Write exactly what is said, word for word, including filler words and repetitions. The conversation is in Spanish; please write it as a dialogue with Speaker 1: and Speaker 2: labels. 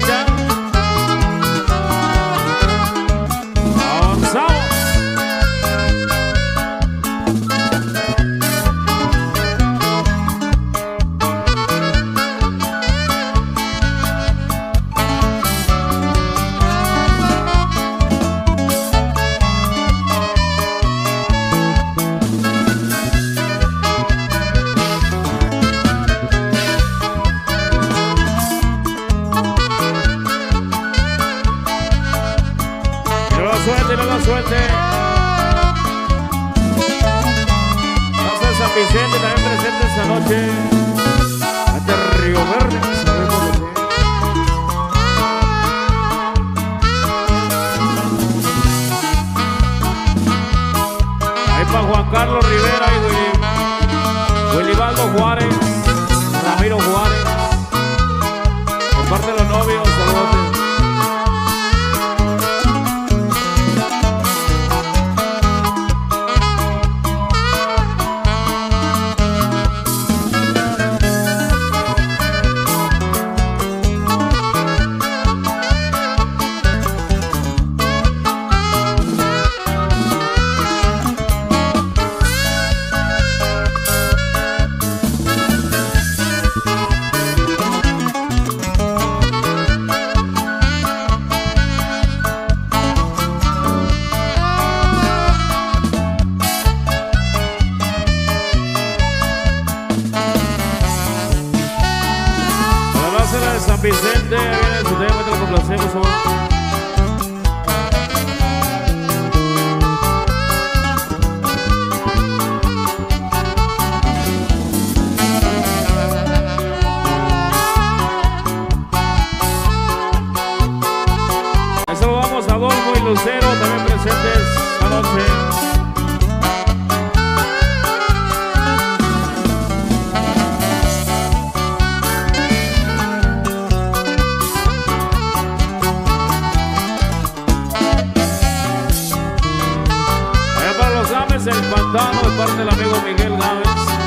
Speaker 1: Lupita. Avanzamos. Suerte, no la suerte. Gracias San Vicente también presente esta noche. Hasta Río Verde. Ahí para Juan Carlos Rivera y Willy, Willibaldo Juárez, Ramiro Juárez. Por parte de los novios, saludos. De San Vicente, viene su tema, te lo complacemos hoy. Eso lo vamos a Adolfo y Lucero, también presentes esta noche. El pantano de parte del amigo Miguel Gámez.